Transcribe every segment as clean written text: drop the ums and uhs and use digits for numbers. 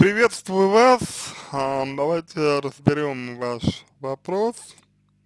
Приветствую вас. Давайте разберем ваш вопрос.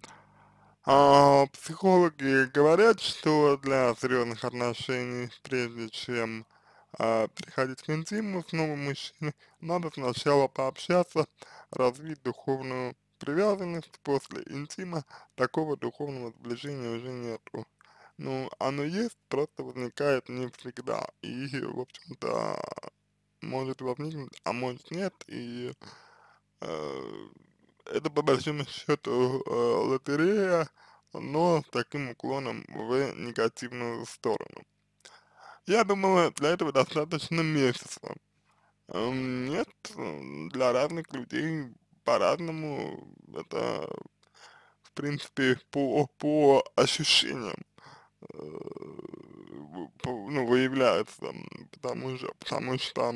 Психологи говорят, что для серьезных отношений, прежде чем переходить к интиму с новым мужчиной, надо сначала пообщаться, развить духовную привязанность. После интима такого духовного сближения уже нету. Ну, оно есть, просто возникает не всегда. И, в общем-то, может возникнуть, а может нет, и э, это по большому счету лотерея, но с таким уклоном в негативную сторону. Я думаю, для этого достаточно месяца. Нет, для разных людей по-разному, это в принципе по ощущениям ну, выявляется, потому что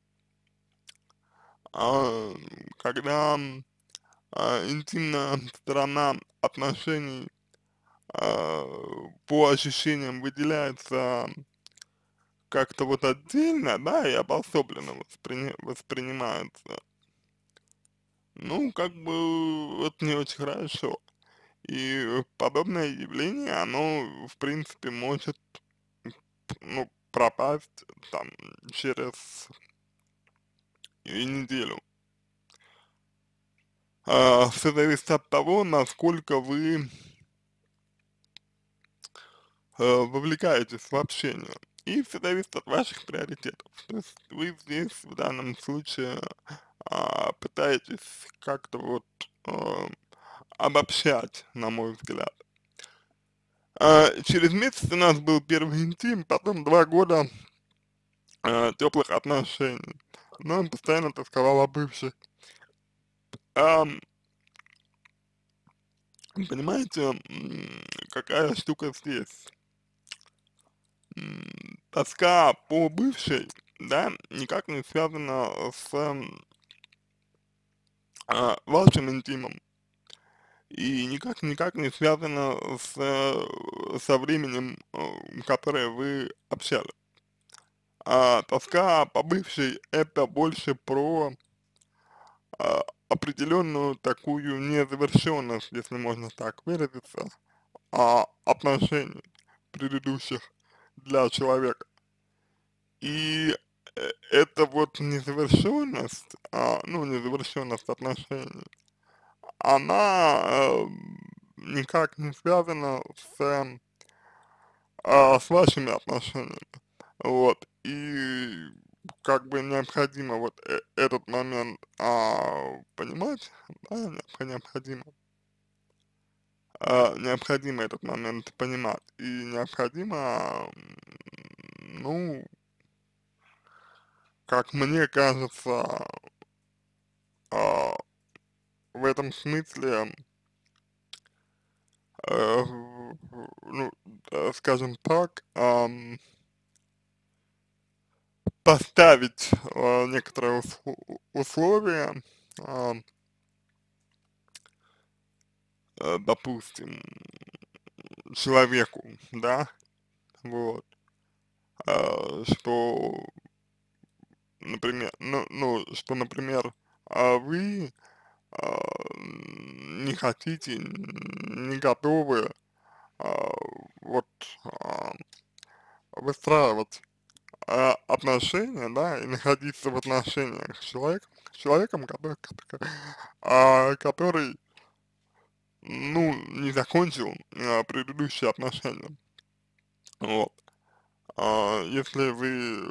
а, когда интимная сторона отношений а, по ощущениям выделяется как-то вот отдельно, да, и обособленно воспринимается, ну, как бы это не очень хорошо. И подобное явление, оно, в принципе, может, ну, пропасть там через неделю. Все зависит от того, насколько вы вовлекаетесь в общение. И все зависит от ваших приоритетов. То есть вы здесь в данном случае пытаетесь как-то вот а, обобщать, на мой взгляд. Через месяц у нас был первый интим, потом 2 года теплых отношений. Но он постоянно тосковал о бывшей. Ам, Понимаете, какая штука здесь? Тоска по бывшей, да, никак не связана с вашим интимом и никак не связано со временем, которое вы общались. Тоска по бывшей — это больше про определенную такую незавершенность, если можно так выразиться, отношений предыдущих для человека. И эта вот незавершенность, ну, незавершенность отношений, она никак не связана с вашими отношениями. Вот. И как бы необходимо вот этот момент понимать, да, необходимо этот момент понимать. И необходимо, ну, как мне кажется, а, в этом смысле, ну, скажем так, поставить некоторые условия, а, допустим, человеку, да, вот, что, например, что, например, вы не хотите, не готовы а, вот а, выстраивать отношения, да, и находиться в отношениях с человеком, который, ну, не закончил предыдущие отношения. Вот. Если вы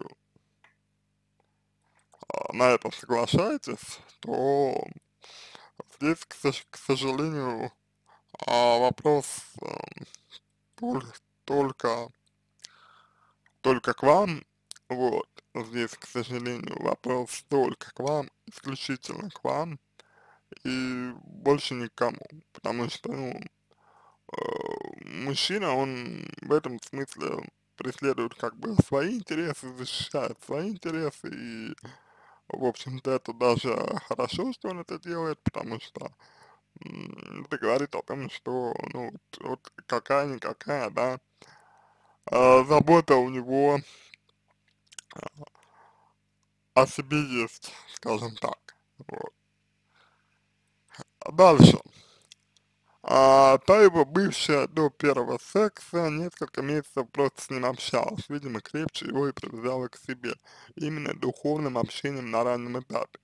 на это соглашаетесь, то здесь, к сожалению, вопрос тол- только, только к вам, вот. Здесь, к сожалению, вопрос только к вам, исключительно к вам, и больше никому, потому что, ну, мужчина, он в этом смысле преследует как бы свои интересы, защищает свои интересы, и, в общем-то, это даже хорошо, что он это делает, потому что это говорит о том, что, ну, вот какая-никакая, да, забота у него о себе есть, скажем так. Вот. Дальше. Та его бывшая до первого секса несколько месяцев просто с ним общалась, видимо, крепче его и привязала к себе, именно духовным общением на раннем этапе.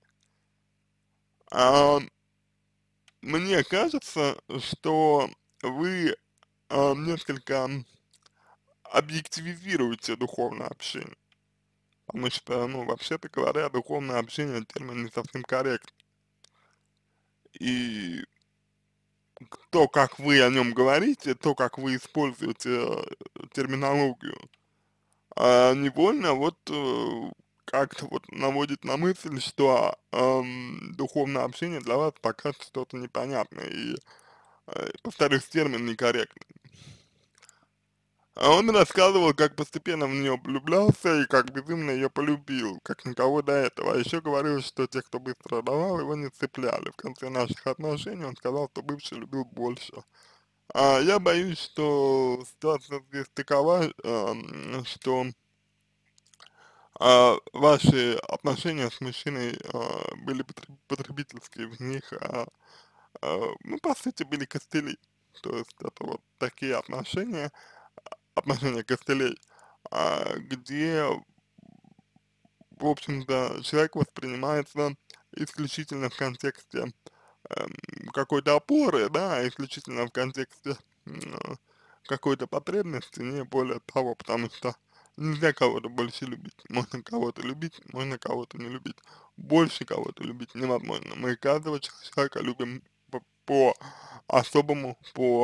А, Мне кажется, что вы несколько объективизируете духовное общение, потому что, ну, вообще-то говоря, духовное общение термин не совсем корректный, и то, как вы о нем говорите, то, как вы используете терминологию, невольно вот как-то вот наводит на мысль, что духовное общение для вас пока что-то непонятное и, повторюсь, термин некорректный. А он рассказывал, как постепенно в нее влюблялся и как безумно ее полюбил, как никого до этого. А еще говорил, что те, кто быстро давал, его не цепляли. В конце наших отношений он сказал, что бывший любил больше. Я боюсь, что ситуация здесь такова, что ваши отношения с мужчиной были потребительские, в них, ну, по сути, были костыли. То есть это вот такие отношения, отношения костылей, где, в общем-то, человек воспринимается исключительно в контексте какой-то опоры, да, исключительно в контексте какой-то потребности, не более того, потому что нельзя кого-то больше любить. Можно кого-то любить, можно кого-то не любить. Больше кого-то любить невозможно. Мы каждого человека любим по особому,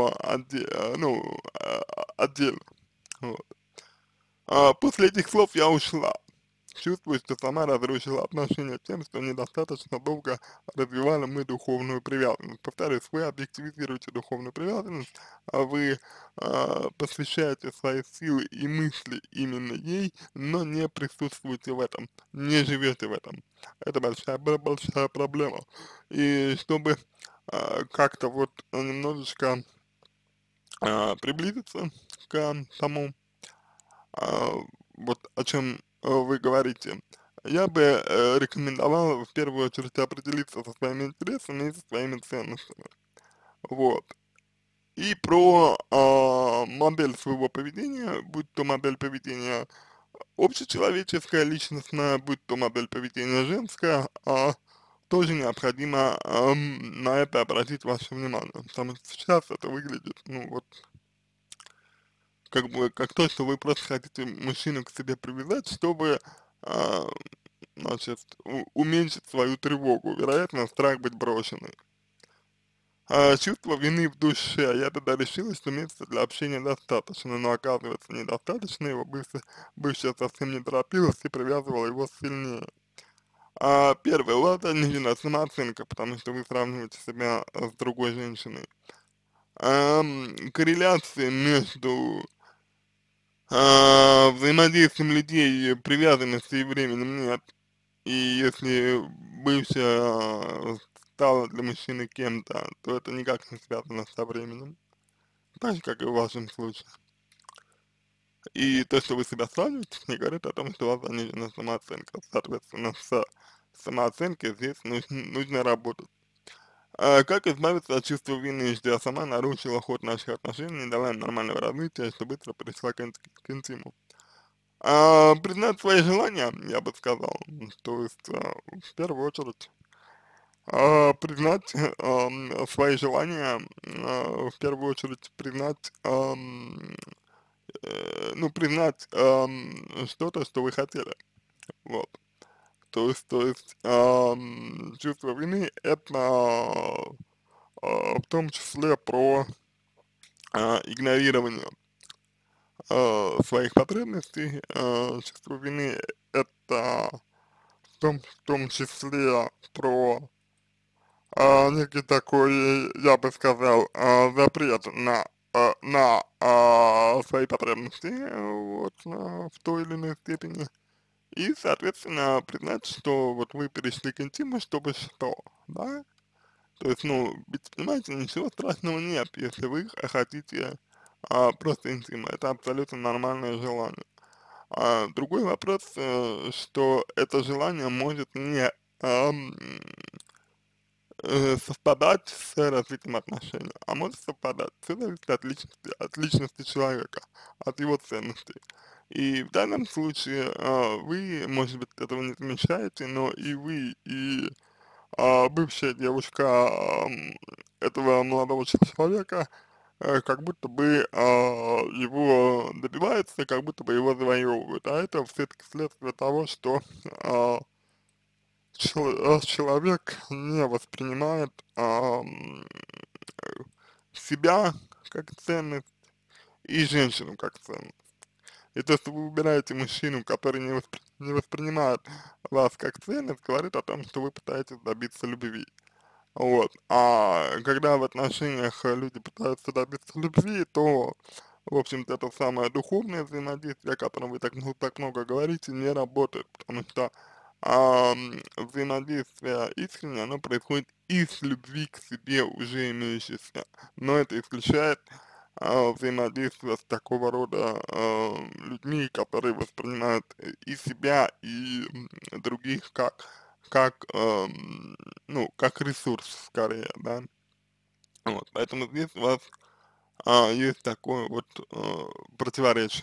ну, отдельно. Вот. После этих слов я ушла. Чувствую, что сама разрушила отношения тем, что недостаточно долго развивали мы духовную привязанность. Повторюсь, вы объективизируете духовную привязанность, вы посвящаете свои силы и мысли именно ей, но не присутствуете в этом, не живете в этом. Это большая проблема. И чтобы как-то вот немножечко приблизиться к тому, а, вот о чем вы говорите, я бы рекомендовал в первую очередь определиться со своими интересами и со своими ценностями. Вот. И про модель своего поведения, будь то модель поведения общечеловеческая, личностная, будь то модель поведения женская, тоже необходимо на это обратить ваше внимание, потому что сейчас это выглядит, ну вот, как бы, как то, что вы просто хотите мужчину к себе привязать, чтобы, а, значит, уменьшить свою тревогу, вероятно, страх быть брошенной. Чувство вины в душе. Я тогда решила, что месяца для общения достаточно, но оказывается недостаточно, его бывшая совсем не торопилась и привязывала его сильнее. Первое, у вас занижена самооценка, потому что вы сравниваете себя с другой женщиной. Корреляции между взаимодействием людей, привязанности и временем нет. И если бывшая стала для мужчины кем-то, то это никак не связано со временем. Так же, как и в вашем случае. И то, что вы себя сравниваете, не говорит о том, что у вас занижена самооценка. Соответственно, с самооценкой здесь нужно работать. Как избавиться от чувства вины, что я сама нарушила ход наших отношений, не дала им нормального развития, что быстро перешла к интиму? Признать свои желания, я бы сказал, то есть, в первую очередь, признать свои желания, в первую очередь признать, ну, признать что-то, что вы хотели, вот. То есть, чувство вины это в том числе про игнорирование своих потребностей, чувство вины это в том числе про некий такой, я бы сказал, запрет на свои потребности, вот, в той или иной степени. И, соответственно, признать, что вот вы перешли к интиму, чтобы что, да? То есть, ну, ведь, понимаете, ничего страшного нет, если вы хотите просто интима, это абсолютно нормальное желание. Другой вопрос, что это желание может не ам, совпадать с развитием отношений, а может совпадать. Все зависит от личности человека, от его ценностей. И в данном случае вы, может быть, этого не замечаете, но и вы, и бывшая девушка этого молодого человека как будто бы его добиваются, как будто бы его завоевывают. А это все-таки следствие того, что а, человек не воспринимает себя как ценность и женщину как ценность. И то, что вы выбираете мужчину, который не воспринимает вас как ценность, говорит о том, что вы пытаетесь добиться любви. Вот. А когда в отношениях люди пытаются добиться любви, то, в общем-то, это самое духовное взаимодействие, о котором вы так много говорите, не работает, потому что взаимодействие искреннее, оно происходит из любви к себе уже имеющейся, но это исключает взаимодействие с такого рода людьми, которые воспринимают и себя, и других как ну, как ресурс скорее, да. Вот, поэтому здесь у вас есть такое вот противоречие.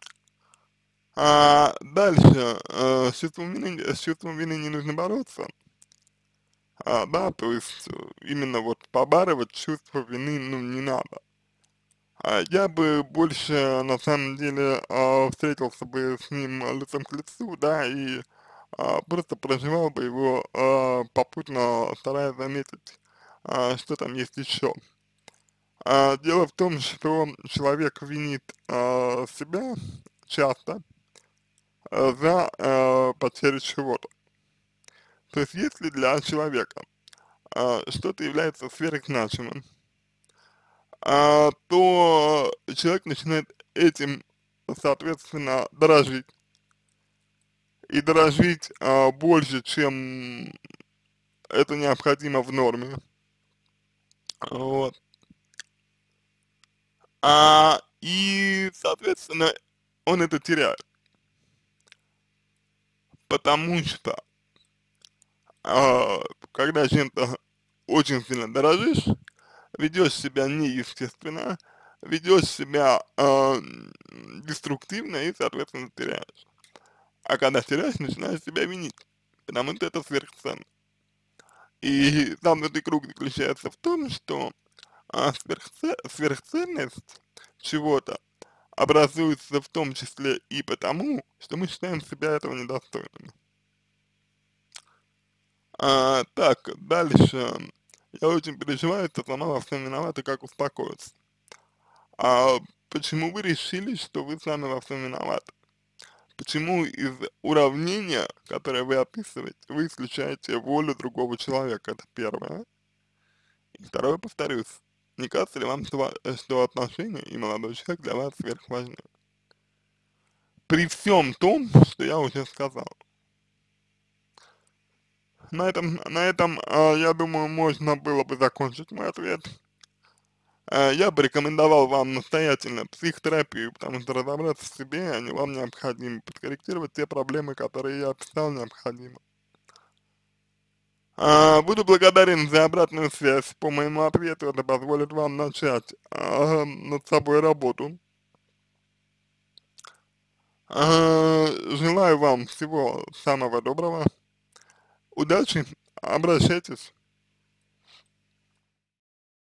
Дальше, с чувством вины не нужно бороться, да, то есть именно вот побарывать чувство вины, ну, не надо. Я бы больше, на самом деле, встретился бы с ним лицом к лицу, да, и просто проживал бы его, попутно стараясь заметить, что там есть еще. Дело в том, что человек винит себя часто за потерю чего-то. То есть если для человека что-то является сверхзначимым, то человек начинает этим, соответственно, дорожить. И дорожить больше, чем это необходимо в норме. Вот. И, соответственно, он это теряет, потому что когда чем-то очень сильно дорожишь, ведешь себя неестественно, ведешь себя деструктивно и, соответственно, теряешь. А когда теряешь, начинаешь себя винить, потому что это сверхценно. И замкнутый круг заключается в том, что сверхценность чего-то образуется в том числе и потому, что мы считаем себя этого недостойными. Так, дальше. Я очень переживаю, что сама во всем виновата, как успокоиться. А почему вы решили, что вы сами во всем виноваты? Почему из уравнения, которое вы описываете, вы исключаете волю другого человека? Это первое. И второе, повторюсь, не кажется ли вам, что отношения и молодой человек для вас сверхважны? При всем том, что я уже сказал. На этом, я думаю, можно было бы закончить мой ответ. Я бы рекомендовал вам настоятельно психотерапию, потому что разобраться в себе, вам необходимо подкорректировать те проблемы, которые я описал, необходимо. Буду благодарен за обратную связь по моему ответу, это позволит вам начать над собой работу. Желаю вам всего самого доброго, удачи, обращайтесь.